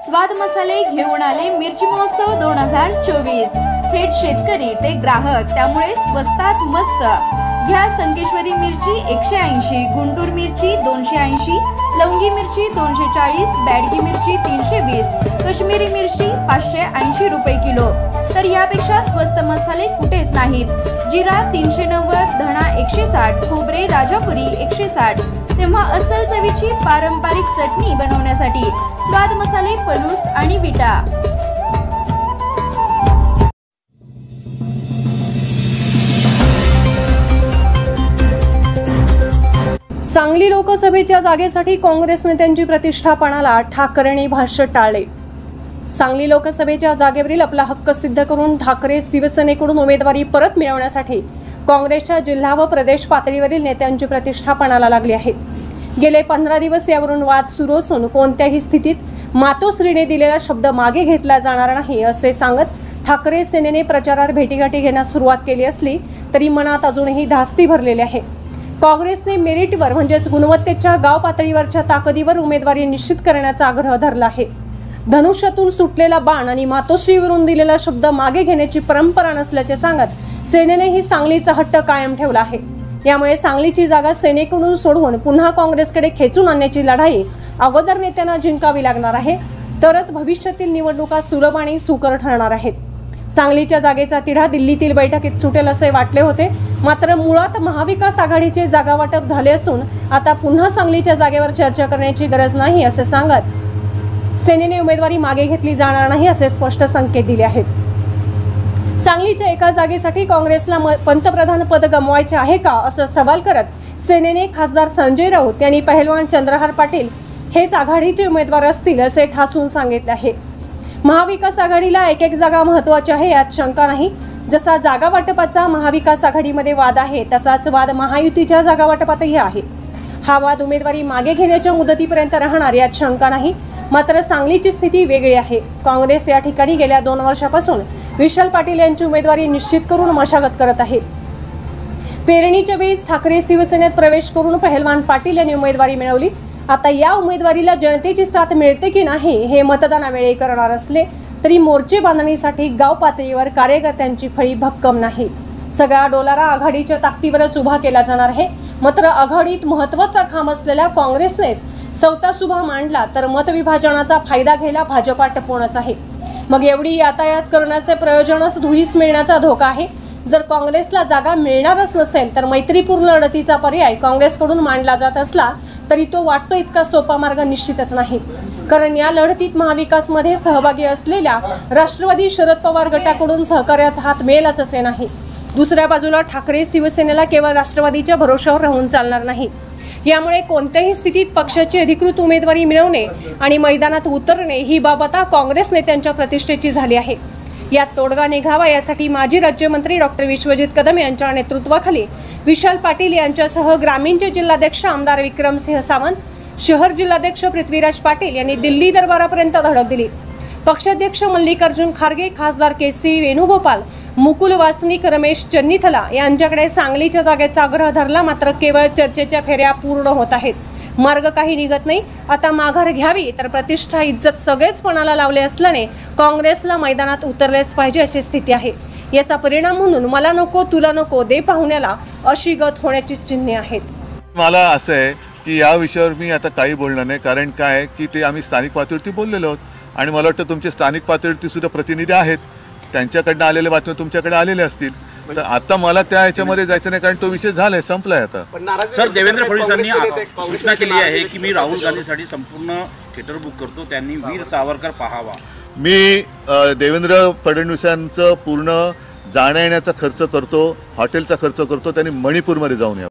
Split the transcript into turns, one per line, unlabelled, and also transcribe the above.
स्वाद मसाले घेऊन आले मिरची महोत्सव 2024। थेट शेतकरी ते ग्राहक, त्यामुळे स्वस्तात मस्त। घ्या संकेश्वरी मिरची 180, गुंटूर मिरची 280, लवंगी मिरची 240, बॅडगी मिरची 320, काश्मीरी मिरची 580 रुपये किलो। तर यापेक्षा स्वस्त मसाले कुठेच नाहीत। जिरा 390, धणा 160, खोबरे राजापुरी 160। तेव्हा असल चवीची पारंपरिक चटणी बनवण्यासाठी स्वाद मसाले पलूस आणि विटा।
सांगली लोकसभेच्या जागेसाठी काँग्रेस नेत्यांची प्रतिष्ठा पणाला, ठाकरेंनी भाष्य टाळले। सांगली लोकसभेच्या जागेवरील आपला हक्क सिद्ध करून ठाकरे शिवसेनेकडून उमेदवारी परत मिळवण्यासाठी काँग्रेसच्या जिल्हा व प्रदेश पातळीवरील नेत्यांची प्रतिष्ठा पणाला लागली आहे। गेले 15 दिवस यावरून वाद सुरू असून कोणत्याही स्थितीत मातोश्रीने दिलेला शब्द मागे घेतला जाणार नाही असे सांगत ठाकरे सेनेने प्रचारात भेटीगाठी घेण्यास सुरुवात केली असली तरी मनात अजूनही धास्ती भरलेली आहे। काँग्रेसने मेरिटवर म्हणजेच गुणवत्तेच्या गाव पातळीवरच्या ताकदीवर उमेदवारी निश्चित करण्याचा आग्रह धरला आहे। धनुष्यातून सुटलेला बाण आणि मातोश्रीवरून दिलेला शब्द मागे घेण्याची परंपरा नसल्याचे सांगत सेनेने ही सांगलीचा हट्ट कायम ठेवला आहे। यामुळे सांगलीची जागा सेनेकडून सोडवून पुन्हा काँग्रेसकडे खेचून आणण्याची लढाई अगोदर नेत्यांना जिंकावी लागणार आहे, तरच भविष्यातील निवडणुका सुलभ आणि सुकर ठरणार आहेत। सांगलीच्या जागेचा तिढा दिल्लीतील बैठकीत सुटेल असे वाटले होते, मात्र मुळात महाविकास आघाडीचे जागा वाटप झाले असून आता पुन्हा सांगलीच्या जागेवर चर्चा करण्याची गरज नाही असे सांगत सेनेने उमेदवारी मागे घेतली जाणार नाही असे स्पष्ट संकेत दिले आहेत। सांगलीच्या एका जागेसाठी काँग्रेसला पंतप्रधान पद गमवायचे आहे का असा सवाल करत सेनेने खासदार संजय राऊत यांनी पहिलवान चंद्रहार पाटील हेच आघाडीचे उमेदवार असतील असे ठासून सांगितले आहे। महाविकास आघाडीला एक जागा महत्त्वाची आहे यात शंका नाही। जसा जागा वाटपाचा महाविकास आघाडीमध्ये वाद आहे तसाच वाद महायुतीच्या जागा वाटपातही आहे। हा वाद उमेदवारी मागे घेण्याच्या मुदतीपर्यंत राहणार यात शंका नाही, मात्र सांगलीची स्थिती वेगळी आहे। काँग्रेस या ठिकाणी गेल्या 2 वर्षापासून विशाल पाटील यांची उमेदवारी निश्चित करून मशागत करत आहे। पेरणीच्या वेळेस ठाकरे शिवसेनेत प्रवेश करून पहिलवान पाटील यांनी उमेदवारी मिळवली। आता या उमेदवारीला जनतेची साथ मिळते की नाही हे मतदानावेळी करणार असले तरी मोर्चे बांधणीसाठी गाव पातळीवर कार्यकर्त्यांची फळी भक्कम नाही। सगळा डोलारा आघाडीच्या ताकदीवरच उभा केला जाणार आहे, मात्र आघाडीत महत्त्वाचा खांब असलेल्या काँग्रेसनेच सवतासुभा मांडला तर मतविभाजनाचा फायदा घ्यायला भाजपा टपोनच आहे। मग एवढी यातायात करण्याचे प्रयोजनच धुळीस मिळण्याचा धोका आहे। जर काँग्रेसला जागा मिळणारच नसेल तर मैत्रीपूर्ण लढतीचा पर्याय काँग्रेसकडून मांडला जात असला तरी तो वाटतो इतका सोपा मार्ग निश्चितच नाही, कारण या लढतीत महाविकासमध्ये सहभागी असलेल्या राष्ट्रवादी शरद पवार गटाकडून सहकार्याचा हात मिळेलच असे नाही। दुसऱ्या बाजूला ठाकरे शिवसेनेला केवळ राष्ट्रवादीच्या भरोशावर राहून चालणार नाही। यामुळे कोणत्याही स्थितीत पक्षाची अधिकृत उमेदवारी मिळवणे आणि मैदानात उतरणे ही बाब आता काँग्रेस नेत्यांच्या प्रतिष्ठेची झाली आहे। यात तोडगा निघावा यासाठी माजी राज्यमंत्री डॉक्टर विश्वजित कदम यांच्या नेतृत्वाखाली विशाल पाटील यांच्यासह ग्रामीणचे जिल्हाध्यक्ष आमदार विक्रमसिंह सावंत, शहर जिल्हाध्यक्ष पृथ्वीराज पाटील यांनी दिल्ली दरबारापर्यंत धडक दिली। पक्षाध्यक्ष मल्लिकार्जुन खरगे, खासदार केसी वेणुगोपाल, मुकुल वासनिक, रमेश चन्नीथला यांच्याकडे सांगलीच्या जागेचा आग्रह धरला, मात्र केवळ चर्चेच्या फेऱ्या पूर्ण होत आहेत, मार्ग काही निघत नाही। आता माघार घ्यावी तर प्रतिष्ठा इज्जत सगळेच पणाला लावले असल्याने काँग्रेसला मैदानात उतरलेच पाहिजे अशी स्थिती आहे। याचा परिणाम म्हणून मला नको तुला नको दे पाहुण्याला अशी गत होण्याची चिन्हे आहेत।
मला असं आहे की या विषयावर मी आता काही बोलणार नाही, कारण काय की ते आम्ही स्थानिक पातळीवरती बोललेलो आहोत आणि मला वाटतं तुमचे स्थानिक पातळीवरती सुद्धा प्रतिनिधी आहेत, त्यांच्याकडनं आलेल्या बातम्या तुमच्याकडे आलेल्या असतील। तर आता मला त्या ह्याच्यामध्ये जायचं नाही, कारण तो विषय झालाय, संपलाय आता।
सर, देवेंद्र फडणवीसांनी सूचना केली आहे की मी राहुल गांधीसाठी संपूर्ण थिएटर बुक करतो, त्यांनी वीर सावरकर पाहावा।
मी देवेंद्र फडणवीसांचं पूर्ण जाण्या येण्याचा खर्च करतो, हॉटेलचा खर्च करतो, त्यांनी मणिपूरमध्ये जाऊन यावं।